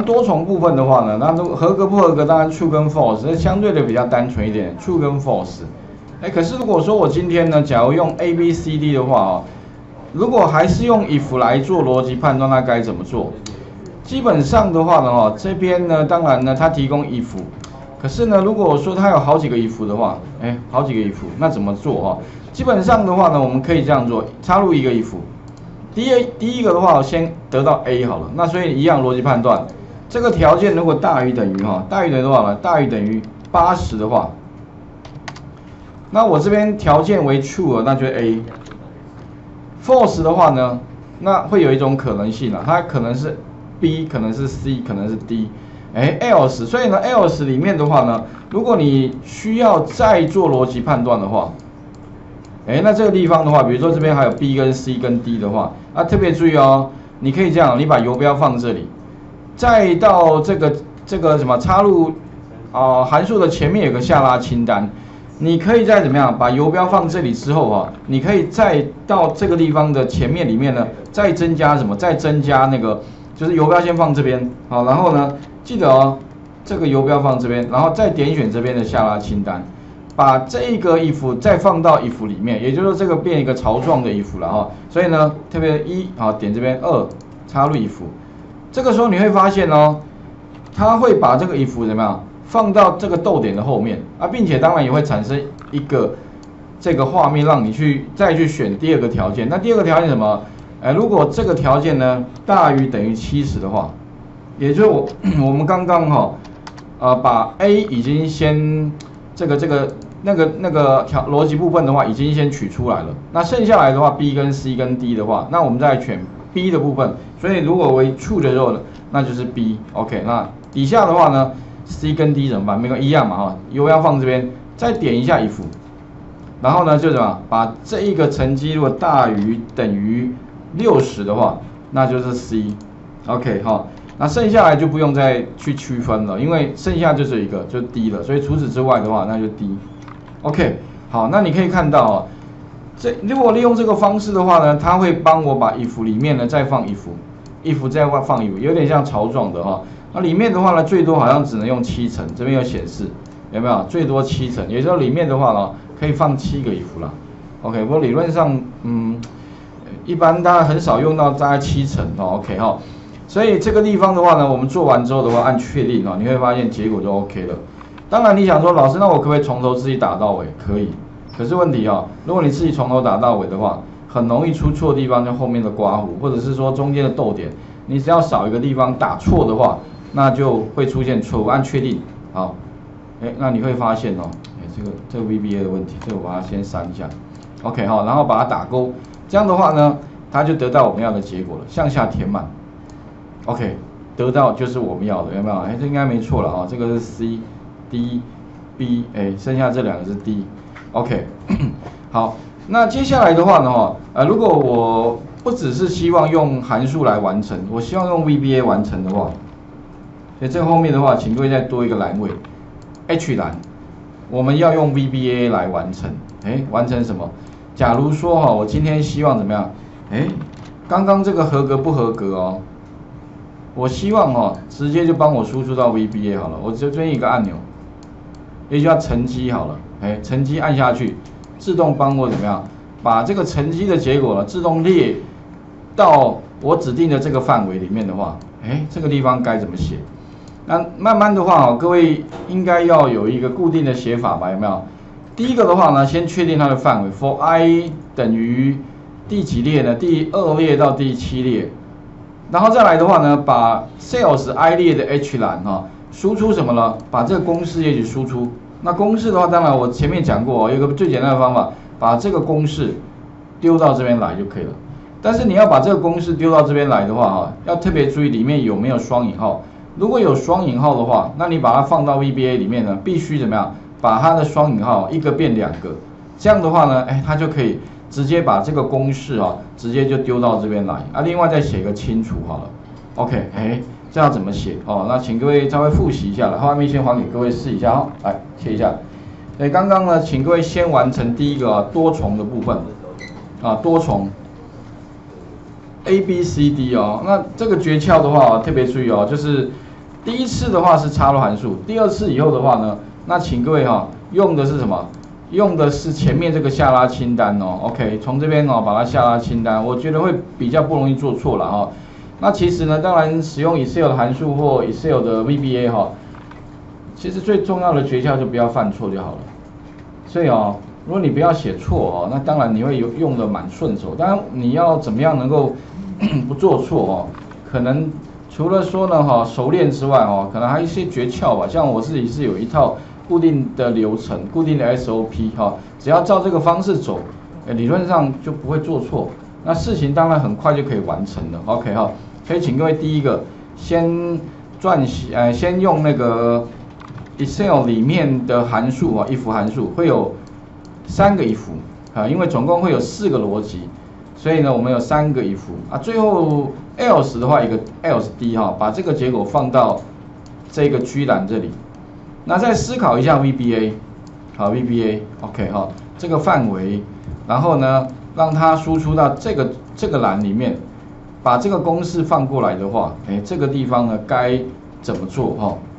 多重部分的话呢，那合格不合格，当然 true 跟 false， 这相对的比较单纯一点 ，true 跟 false。可是如果说我今天呢，假如用 A B C D 的话哦，如果还是用 if 来做逻辑判断，那该怎么做？基本上的话呢，这边呢，当然呢，它提供 if， 可是呢，如果说它有好几个 if 的话，好几个 if， 那怎么做基本上的话呢，我们可以这样做，插入一个 if。第一个的话，我先得到 A 好了，那所以一样逻辑判断，这个条件如果大于等于大于等于多少呢？大于等于80的话，那我这边条件为 true 那就是 A。false 的话呢，那会有一种可能性它可能是 B， 可能是 C， 可能是 D。else， 所以呢 else 里面的话呢，如果你需要再做逻辑判断的话，那这个地方的话，比如说这边还有 B 跟 C 跟 D 的话，特别注意你可以这样，你把游标放这里，再到这个什么插入函数的前面有个下拉清单，你可以再怎么样把游标放这里之后你可以再到这个地方的前面里面呢，再增加什么？再增加那个就是游标先放这边然后呢，记得这个游标放这边，然后再点选这边的下拉清单。把这个 if 再放到 if 里面，也就是说这个变一个槽状的 if 了所以呢，特别点这边2插入 if， 这个时候你会发现它会把这个 if 怎么样放到这个逗点的后面并且当然也会产生一个这个画面让你再去选第二个条件。那第二个条件什么？如果这个条件呢大于等于70的话，也就是我们刚刚把 A 已经先那个逻辑部分的话已经先取出来了，那剩下来的话 B 跟 C 跟 D 的话，那我们再选 B 的部分，所以如果为 true 的时候呢，那就是 B。OK， 那底下的话呢 C 跟 D 怎么办？没关系，一样嘛游标放这边，再点一下 if， 然后呢就怎么把这一个成绩如果大于等于60的话，那就是 C。OK 那剩下来就不用再去区分了，因为剩下就是一个就 D 了，所以除此之外的话，那就 D。OK， 好，那你可以看到如果利用这个方式的话呢，它会帮我把 if 里面呢再放 if 再放 if， 有点像槽状的那里面的话呢，最多好像只能用7层，这边有显示，有没有？最多7层，也就是说里面的话呢，可以放7个 if 啦。OK， 不过理论上，一般大家很少用到大概7层OK 所以这个地方的话呢，我们做完之后的话，按确定你会发现结果就 OK 了。当然你想说，老师，那我可不可以从头自己打到尾？可以。可是问题如果你自己从头打到尾的话，很容易出错地方，就后面的刮胡，或者是说中间的逗点，你只要少一个地方打错的话，那就会出现错误。按确定，好，那你会发现这个 VBA 的问题，这个我把它先删一下 ，OK 然后把它打勾，这样的话呢，它就得到我们要的结果了，向下填满。OK， 得到就是我们要的，有没有？这应该没错了这个是 C、D、B， 剩下这两个是 D。OK， 好，那接下来的话呢，如果我不只是希望用函数来完成，我希望用 VBA 完成的话，所以这个后面的话，请各位再多一个栏位 ，H 栏，我们要用 VBA 来完成。完成什么？假如说我今天希望怎么样？刚刚这个合格不合格我希望直接就帮我输出到 VBA 好了，我就这边一个按钮，也就叫成绩好了，成绩按下去，自动帮我怎么样，把这个成绩的结果自动列到我指定的这个范围里面的话，这个地方该怎么写？那慢慢的话各位应该要有一个固定的写法吧，有没有？第一个的话呢，先确定它的范围 ，for i 等于第几列呢？第2列到第7列。然后再来的话呢，把 sales i 列的 H 栏输出什么呢？把这个公式也许输出。那公式的话，当然我前面讲过有一个最简单的方法，把这个公式丢到这边来就可以了。但是你要把这个公式丢到这边来的话要特别注意里面有没有双引号。如果有双引号的话，那你把它放到 VBA 里面呢，必须怎么样？把它的双引号一个变2个，这样的话呢，它就可以直接把这个公式直接就丢到这边来另外再写个清楚好了 ，OK， 这样怎么写那请各位稍微复习一下了，画面先还给各位试一下来切一下。刚刚呢，请各位先完成第一个多重的部分多重 A B C D 那这个诀窍的话特别注意就是第一次的话是插入函数，第二次以后的话呢，那请各位用的是什么？用的是前面这个下拉清单哦。OK， 从这边把它下拉清单，我觉得会比较不容易做错了那其实呢，当然使用 Excel 的函数或 Excel 的 VBA 其实最重要的诀窍就不要犯错就好了。所以如果你不要写错那当然你会用的蛮顺手。当然你要怎么样能够不做错可能除了说呢熟练之外可能还有一些诀窍吧。像我自己是有一套固定的流程、固定的 SOP 只要照这个方式走，理论上就不会做错。那事情当然很快就可以完成了。OK 所以请各位第一个先先用那个 Excel 里面的函数if 函数会有3个 if 因为总共会有4个逻辑，所以呢我们有3个 if 最后 else 的话一个 else d 把这个结果放到这个居栏这里。那再思考一下 VBA VBA OK 这个范围，然后呢让它输出到这个栏里面，把这个公式放过来的话，这个地方呢该怎么做